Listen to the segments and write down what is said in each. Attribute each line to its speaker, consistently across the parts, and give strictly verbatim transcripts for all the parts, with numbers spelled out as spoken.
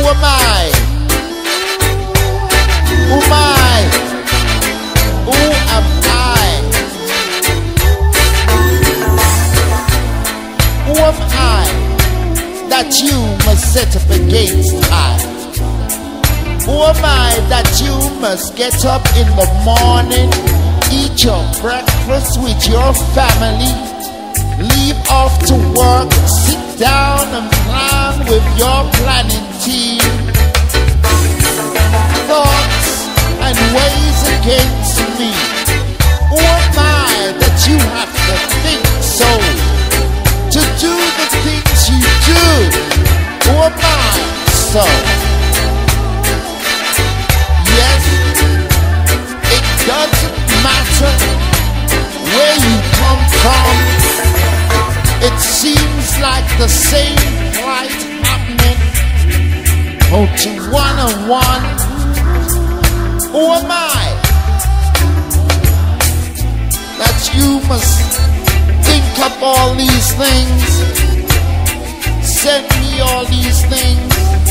Speaker 1: am I? Who am I? Who am I? Who am I that you must set up against I? Who am I that you must get up in the morning, eat your breakfast with your family, leave off to work, sit down and plan with your planning team? Thoughts and ways against me. Who am I that you have to think so, to do the things you do? Who am I so? Yes, it doesn't matter where you come from. It seems like the same plight happening. Oh, to one on one. Who am I that you must think up all these things, send me all these things,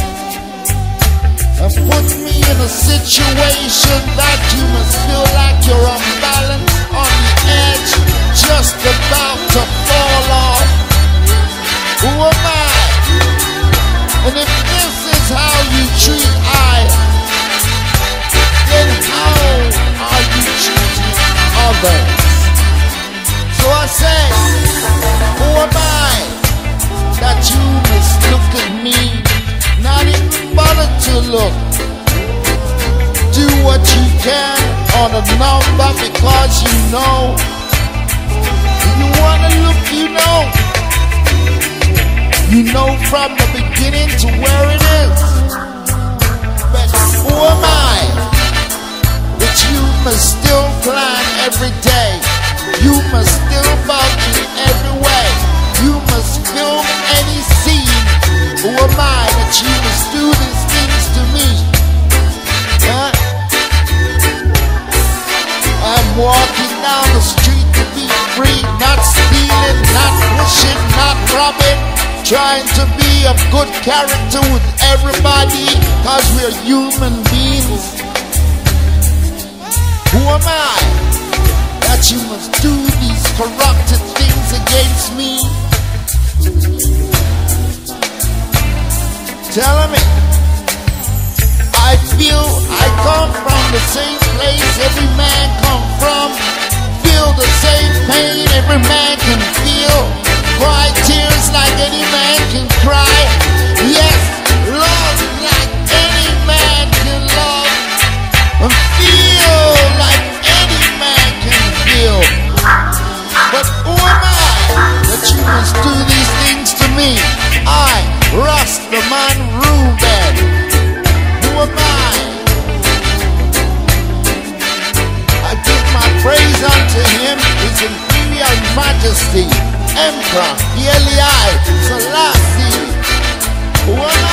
Speaker 1: and put me in a situation that you must feel like you're unbalanced, on the edge, just about to fall off? Who am I? And if this is how you treat I, then how are you treating others? So I say, who am I that you must look at me, not even bother to look? Do what you can on a number because you know. If you wanna look, you know. You know from the beginning to where it is. But who am I that you must still plan every day? You must still bug me every way. You must film any scene. Who am I that you must do these things to me? Huh? I'm walking down the street to be free, not stealing, not pushing, not robbing, trying to be of good character with everybody, cause we're human beings. Who am I that you must do these corrupted things against me? Tell me. I feel I come from the same place every man come from. Feel the same pain every man can feel. Cry tears like any man can cry. Yes, love like any man can love. And feel like any man can feel. But who am I that you must do these things to me? I, Rastaman Ruben. Who am I? I give my praise unto him, his imperial majesty, Emperor Eli Selassie. Who am